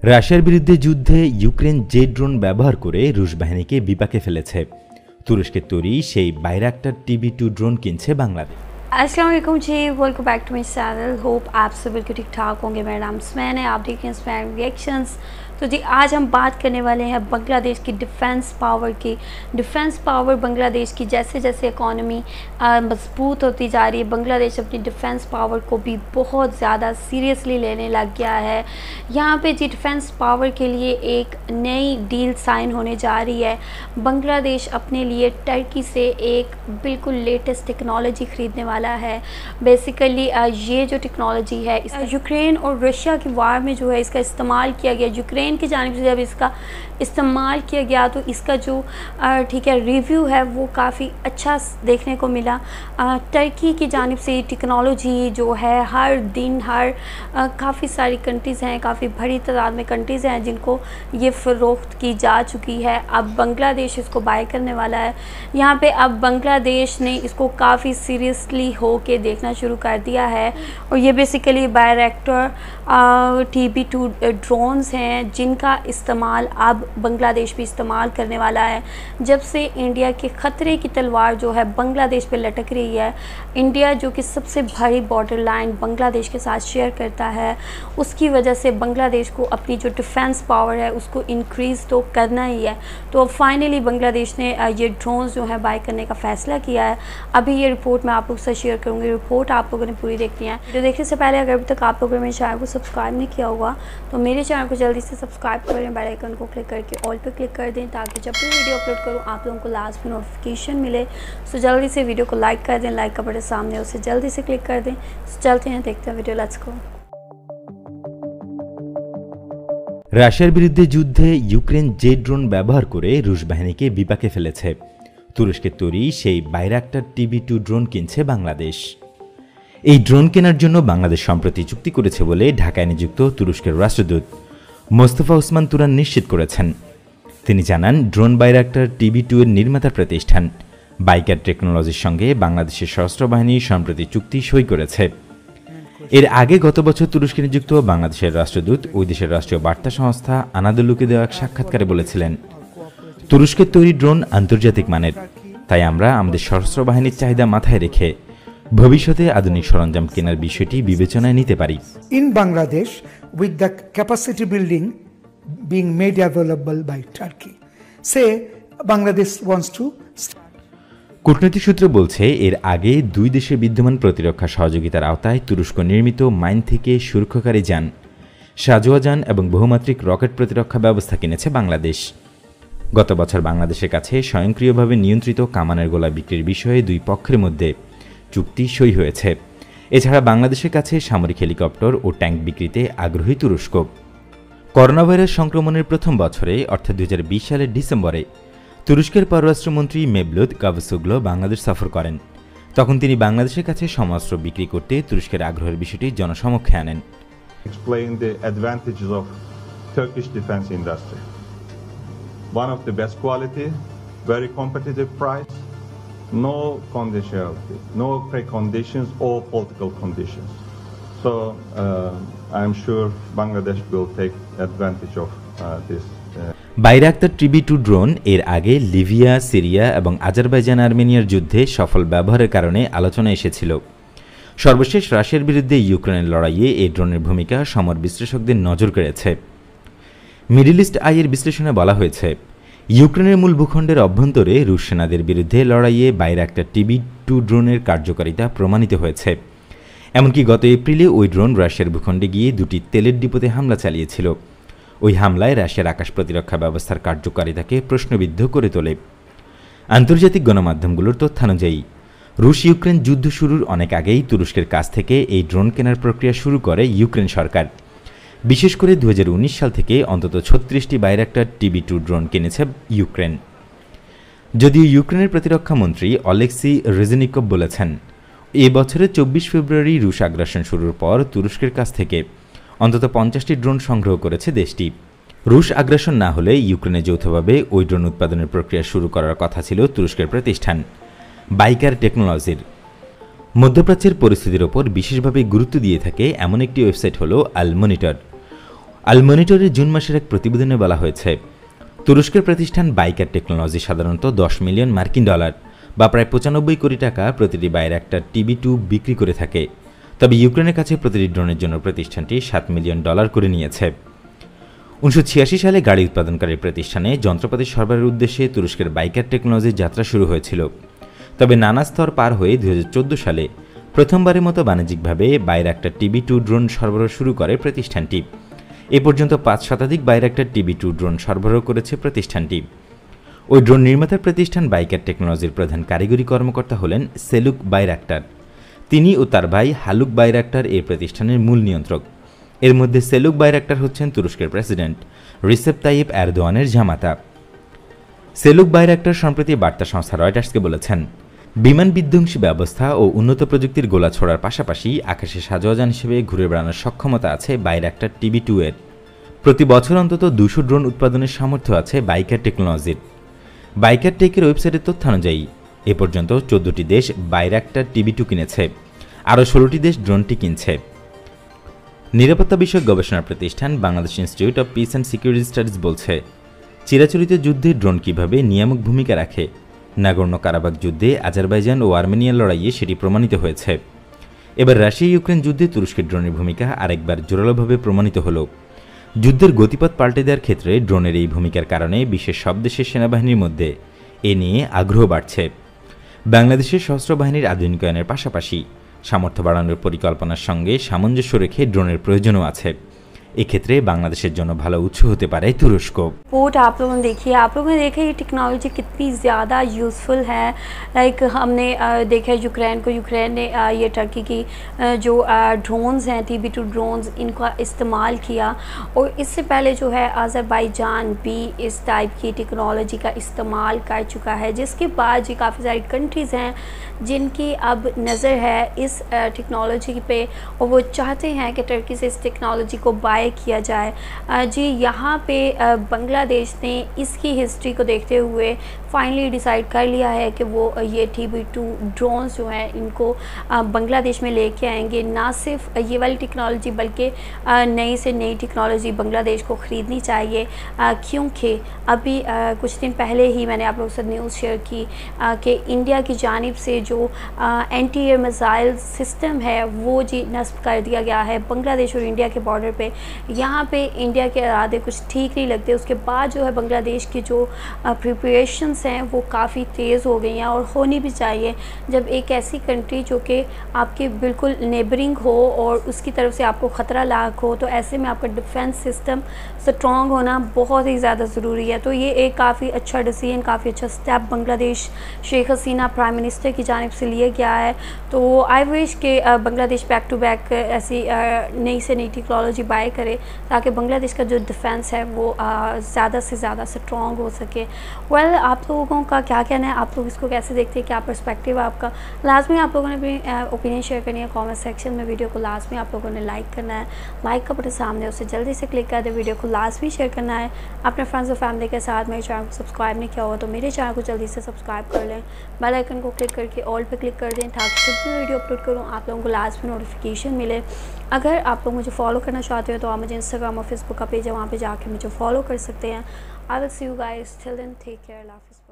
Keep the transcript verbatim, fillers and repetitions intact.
রাশিয়ার বিরুদ্ধে যুদ্ধে ইউক্রেন যে ড্রোন ব্যবহার করে রুশ বাহিনীকে বিপাকে ফেলেছে। তুরস্কের তৈরি সেই বাইরাক্টার টিবি টু ड्रोन किनছে বাংলাদেশ। अस्सलाम वालेकुम जी, welcome back to my channel. Hope आप सब बिल्कुल ठीक ठाक होंगे। मेरा नाम स्मैन है, आप देखें स्मैन रिएक्शंस। तो जी आज हम बात करने वाले हैं बांग्लादेश की डिफेंस पावर की। डिफेंस पावर बांग्लादेश की जैसे जैसे इकॉनमी मजबूत होती जा रही है, बांग्लादेश अपनी डिफेंस पावर को भी बहुत ज़्यादा सीरियसली लेने लग गया है। यहाँ पे जी डिफेंस पावर के लिए एक नई डील साइन होने जा रही है। बांग्लादेश अपने लिए टर्की से एक बिल्कुल लेटेस्ट टेक्नोलॉजी ख़रीदने वाला है। बेसिकली ये जो टेक्नोलॉजी है यूक्रेन और रशिया की वार में जो है इसका इस्तेमाल किया गया। यूक्रेन की जानिब से जब इसका इस्तेमाल किया गया तो इसका जो ठीक है रिव्यू है वो काफ़ी अच्छा देखने को मिला। टर्की की जानिब से टेक्नोलॉजी जो है हर दिन हर काफ़ी सारी कंट्रीज़ हैं, काफ़ी बड़ी तादाद में कंट्रीज़ हैं जिनको ये फ़रोख्त की जा चुकी है। अब बांग्लादेश इसको बाय करने वाला है। यहाँ पे अब बांग्लादेश ने इसको काफ़ी सीरियसली हो के देखना शुरू कर दिया है। और ये basically Bayraktar T B two drones हैं जिनका इस्तेमाल अब बांग्लादेश भी इस्तेमाल करने वाला है। जब से इंडिया के ख़तरे की तलवार जो है बांग्लादेश पे लटक रही है, इंडिया जो कि सबसे बड़ी बॉर्डर लाइन बांग्लादेश के साथ शेयर करता है, उसकी वजह से बांग्लादेश को अपनी जो डिफेंस पावर है उसको इंक्रीज़ तो करना ही है। तो अब फाइनली बांग्लादेश ने ये ड्रोन्स जो है बाय करने का फ़ैसला किया है। अभी ये रिपोर्ट मैं आप लोग से शेयर करूँगी। रिपोर्ट आप लोगों ने पूरी देखनी है। वीडियो देखने से पहले अगर अभी तक आप लोगों ने मेरे चैनल को सब्सक्राइब नहीं किया होगा तो मेरे चैनल को जल्दी से सब्सक्राइब करें, बेल आइकन को क्लिक करके ऑल पे क्लिक कर दें ताकि जब भी वीडियो अपलोड करूँ आप लोगों को लास्ट में नोटिफिकेशन मिले। सो जल्दी से वीडियो को लाइक कर दें, लाइक का बटन सामने उसे जल्दी से क्लिक कर दें। सो चलते हैं, देखते हैं वीडियो, लेट्स गो। রাশিয়ার বিরুদ্ধে যুদ্ধে ইউক্রেন যে ড্রোন ব্যবহার করে রুশ বাহিনীকে বিপাকে ফেলেছে। তুরস্কের তৈরি সেই বাইরাক্টার টিবি টু ड्रोन কিনছে বাংলাদেশ। এই ড্রোন কেনার জন্য বাংলাদেশ সম্প্রতি চুক্তি করেছে বলে ঢাকায় নিযুক্ত তুরস্কের রাষ্ট্রদূত মোস্তফা ওসমান তুরান নিশ্চিত করেছেন। তিনি জানান, ড্রোন বাইরাক্টার টিবি টু এর নির্মাতা প্রতিষ্ঠান বাইকার টেকনোলজির সঙ্গে বাংলাদেশের সশস্ত্র বাহিনী সম্প্রতি চুক্তি সই করেছে। এর আগে গত বছর তুরস্কে নিযুক্ত বাংলাদেশের রাষ্ট্রদূত ওই দেশের রাষ্ট্রীয় বার্তা সংস্থা আনাদলুকে দেওয়া এক সাক্ষাৎকারে বলেছিলেন, তুরস্কের তৈরি ড্রোন আন্তর্জাতিক মানের, তাই আমরা আমাদের সশস্ত্র বাহিনীর চাহিদা মাথায় রেখে ভবিষ্যতে আধুনিক সরঞ্জাম কেনার বিষয়টি বিবেচনায় নিতে পারি। In Bangladesh with the capacity building being made available by Turkey say Bangladesh wants to. কূটনৈতিক সূত্র বলছে, এর আগে দুই দেশের বিদ্যমান প্রতিরক্ষা সহযোগিতার আওতায় তুরস্ক নির্মিত মাইন থেকে সুরক্ষাকারী যান, সাজোয়া যান এবং বহুমাত্রিক রকেট প্রতিরক্ষা ব্যবস্থা কিনেছে বাংলাদেশ। গত বছর বাংলাদেশের কাছে স্বয়ংক্রিয়ভাবে নিয়ন্ত্রিত কামানের গোলা বিক্রির বিষয়ে দুই পক্ষের মধ্যে চুক্তি সই হয়েছে। এছাড়া বাংলাদেশের কাছে সামরিক হেলিকপ্টার ও ট্যাঙ্ক বিক্রিতে আগ্রহী তুরস্ক। করোনা ভাইরাস সংক্রমণের প্রথম বছরে অর্থাৎ দুই হাজার বিশ সালের ডিসেম্বরে তুরস্কের পররাষ্ট্রমন্ত্রী মেভলুত কাভসোগলো বাংলাদেশ সফর করেন। তখন তিনি বাংলাদেশের কাছে সমরাস্ত্র বিক্রি করতে তুরস্কের আগ্রহের বিষয়টি জনসমক্ষে আনেন। Explain the advantages of Turkish defense industry. One of the best quality, very competitive price, no conditionality, no preconditions or political conditions. So uh, I'm sure Bangladesh will take advantage of uh, this. Bayraktar TB two drone এর আগে Libya, Syria এবং Azerbaijan আর্মেনিয়ার যুদ্ধে সফল ব্যবহারের কারণে আলোচনা এসেছিল। সর্বশেষ রাশিয়ার বিরুদ্ধে ইউক্রেনের লড়াইয়ে এই ড্রোনের ভূমিকা সমর বিশ্লেষকদের নজর কেড়েছে। মিডল ইস্ট আইয়ের বিশ্লেষণে বলা হয়েছে, ইউক্রেনের মূল ভূখণ্ডের অভ্যন্তরে রুশ সেনাদের বিরুদ্ধে লড়াইয়ে বাইরাক্টার টিবি টু ড্রোনের কার্যকারিতা প্রমাণিত হয়েছে। এমনকি গত এপ্রিলে ওই ড্রোন রাশিয়ার ভূখণ্ডে গিয়ে দুটি তেলের ডিপোতে হামলা চালিয়েছিল। ওই হামলায় রাশিয়ার আকাশ প্রতিরক্ষা ব্যবস্থার কার্যকারিতাকে প্রশ্নবিদ্ধ করে তোলে। আন্তর্জাতিক গণমাধ্যমগুলোর তথ্যানুযায়ী রুশ ইউক্রেন যুদ্ধ শুরুর অনেক আগেই তুরস্কের কাছ থেকে এই ড্রোন কেনার প্রক্রিয়া শুরু করে ইউক্রেন সরকার। বিশেষ করে দু হাজার উনিশ সাল থেকে অন্তত ছত্রিশটি বাইরাক্টার টিবি টু ড্রোন কিনেছে ইউক্রেন। যদিও ইউক্রেনের প্রতিরক্ষা মন্ত্রী অলেক্সি রেজনিকভ বলেছেন, এ বছরের চব্বিশ ফেব্রুয়ারি রুশ আগ্রাসন শুরুর পর তুরস্কের কাছ থেকে অন্তত পঞ্চাশটি ড্রোন সংগ্রহ করেছে দেশটি। রুশ আগ্রাসন না হলে ইউক্রেনে যৌথভাবে ওই ড্রোন উৎপাদনের প্রক্রিয়া শুরু করার কথা ছিল তুরস্কের প্রতিষ্ঠান বাইকার টেকনোলজির। মধ্যপ্রাচ্যের পরিস্থিতির ওপর বিশেষভাবে গুরুত্ব দিয়ে থাকে এমন একটি ওয়েবসাইট হলো আল মনিটর। আল মনিটরের জুন মাসের এক প্রতিবেদনে বলা হয়েছে, তুরস্কের প্রতিষ্ঠান বাইকার টেকনোলজি সাধারণত দশ মিলিয়ন মার্কিন ডলার বা প্রায় পঁচানব্বই কোটি টাকা প্রতিটি বাইরাক্টার টিবি টু বিক্রি করে থাকে। তবে ইউক্রেনের কাছে প্রতিটি ড্রোনের জন্য প্রতিষ্ঠানটি সাত মিলিয়ন ডলার করে নিয়েছে। উনিশশো ছিয়াশি সালে গাড়ি উৎপাদনকারী প্রতিষ্ঠানে যন্ত্রপাতি সরবরাহের উদ্দেশ্যে তুরস্কের বাইকার টেকনোলজির যাত্রা শুরু হয়েছিল। তবে নানা স্তর পার হয়ে দুই হাজার চোদ্দ সালে প্রথমবারের মতো বাণিজ্যিকভাবে বাইরাক্টার টিবি টু ড্রোন সরবরাহ শুরু করে প্রতিষ্ঠানটি। এ পর্যন্ত পাঁচ শতাধিক বাইরাক্টার টিবি টু ড্রোন সরবরাহ করেছে প্রতিষ্ঠানটি। ওই ড্রোন নির্মাতার প্রতিষ্ঠান বাইকার টেকনোলজির প্রধান কারিগরি কর্মকর্তা হলেন সেলুক বাইরাক্টার। তিনি ও তার ভাই হালুক বাইরাক্টার এই প্রতিষ্ঠানের মূল নিয়ন্ত্রক। এর মধ্যে সেলুক বাইরাক্টার হচ্ছেন তুরস্কের প্রেসিডেন্ট রিসেপ তাইয়েপ এরদোয়ানের জামাতা। সেলুক বাইরাক্টার সম্প্রতি বার্তা সংস্থা রয়টার্সকে বলেছেন, বিমান বিধ্বংসী ব্যবস্থা ও উন্নত প্রযুক্তির গোলা ছোড়ার পাশাপাশি আকাশে সাজোয়াজান হিসেবে ঘুরে বেড়ানোর সক্ষমতা আছে বাইরাক্টার টিবি টু এর। প্রতি বছর অন্তত দুশো ড্রোন উৎপাদনের সামর্থ্য আছে বাইকার টেকনোলজির। বাইকার টেকের ওয়েবসাইটের তথ্য অনুযায়ী এ পর্যন্ত চোদ্দটি দেশ বাইরাক্টার টিবি টু কিনেছে, আরও ষোলোটি দেশ ড্রোনটি কিনছে। নিরাপত্তা বিষয়ক গবেষণা প্রতিষ্ঠান Bangladesh Institute of Peace and Security Studies বলছে, চিরাচরিত যুদ্ধে ড্রোন কীভাবে নিয়ামক ভূমিকা রাখে। নাগর্ণ কারাবাখ যুদ্ধে আজারবাইজান ও আর্মেনিয়ার লড়াইয়ে সেটি প্রমাণিত হয়েছে। এবার রাশিয়া ইউক্রেন যুদ্ধে তুরস্কের ড্রোনের ভূমিকা আরেকবার জোরালোভাবে প্রমাণিত হল। যুদ্ধের গতিপথ পাল্টে দেওয়ার ক্ষেত্রে ড্রোনের এই ভূমিকার কারণে বিশ্বের সব দেশের সেনাবাহিনীর মধ্যে এ নিয়ে আগ্রহ বাড়ছে। বাংলাদেশের সশস্ত্র বাহিনীর আধুনিকায়নের পাশাপাশি সামর্থ্য বাড়ানোর পরিকল্পনার সঙ্গে সামঞ্জস্য রেখে ড্রোনের প্রয়োজনও আছে। এক্ষেত্রে বাংলাদেশের জন্য ভালো উৎস হতে পারে তুরস্ক। पोर्ट आप लोगों ने देखी है, आप लोगों ने देखा ये टेक्नोलॉजी कितनी ज़्यादा यूज़फुल है। लाइक हमने देखा है यूक्रेन को, यूक्रेन ने ये टर्की की जो ड्रोन्स हैं टीबी टू ड्रोन्स, इनका इस्तेमाल किया। और इससे पहले जो है अज़रबैजान भी इस टाइप की टेक्नोलॉजी का इस्तेमाल कर चुका है, जिसके बाद जी काफ़ी सारी कंट्रीज़ हैं जिनकी अब नज़र है इस टेक्नोलॉजी पे और वो चाहते हैं कि टर्की से इस टेक्नोलॉजी को बाय किया जाए। जी यहाँ पे बांग्लादेश ने इसकी हिस्ट्री को देखते हुए फाइनली डिसाइड कर लिया है कि वो ये टीबी टू ड्रोन्स जो हैं इनको बांग्लादेश में लेके आएंगे। ना सिर्फ ये वाली टेक्नोलॉजी बल्कि नई से नई टेक्नोलॉजी बांग्लादेश को ख़रीदनी चाहिए, क्योंकि अभी कुछ दिन पहले ही मैंने आप लोगों से न्यूज़ शेयर की कि इंडिया की जानिब से जो एंटी एयर मिसाइल सिस्टम है वो जी नस्ब कर दिया गया है बांग्लादेश और इंडिया के बॉर्डर पे। यहाँ पे इंडिया के इरादे कुछ ठीक नहीं लगते। उसके बाद जो है बांग्लादेश की जो प्रिपरेशंस हैं वो काफ़ी तेज़ हो गई हैं और होनी भी चाहिए। जब एक ऐसी कंट्री जो कि आपके बिल्कुल नेबरिंग हो और उसकी तरफ से आपको ख़तरा लाक हो, तो ऐसे में आपका डिफेंस सिस्टम स्ट्रॉन्ग होना बहुत ही ज़्यादा ज़रूरी है। तो ये एक काफ़ी अच्छा डिसीजन, काफ़ी अच्छा step Bangladesh Sheikh Hasina prime minister की जानिब से लिया गया है। तो आई विश के बांग्लादेश बैक टू बैक ऐसी नई से नई टेक्नोलॉजी बाय करे ताकि बांग्लादेश का जो डिफेंस है वो ज़्यादा से ज़्यादा स्ट्रॉन्ग हो सके। वेल well, आप लोगों का क्या कहना है, आप लोग इसको कैसे देखते हैं, क्या पर्सपेक्टिव है आपका? लाजमी आप लोगों ने अपनी ओपिनियन शेयर करनी है कमेंट सेक्शन में। वीडियो को लाजमी आप लोगों ने लाइक करना है, लाइक का बटन सामने उसे जल्दी से क्लिक कर दे। वीडियो को लाजमी शेयर करना है अपने फ्रेंड्स और फैमिली के साथ। मेरे चैनल को सब्सक्राइब नहीं किया हुआ तो मेरे चैनल को जल्दी से सब्सक्राइब कर लें, बेल आइकन को क्लिक करके ऑल पे क्लिक कर दें ताकि जब भी वीडियो अपलोड करूँ आप लोगों को लाजमी नोटिफिकेशन मिले। अगर आप लोग मुझे फॉलो करना चाहते हो तो आप मुझे इंस्टाग्राम और फेसबुक का पेज है, वहाँ पे जाके मुझे फॉलो कर सकते हैं। I will see you guys, till then take care, अल्लाह हाफ़िज़।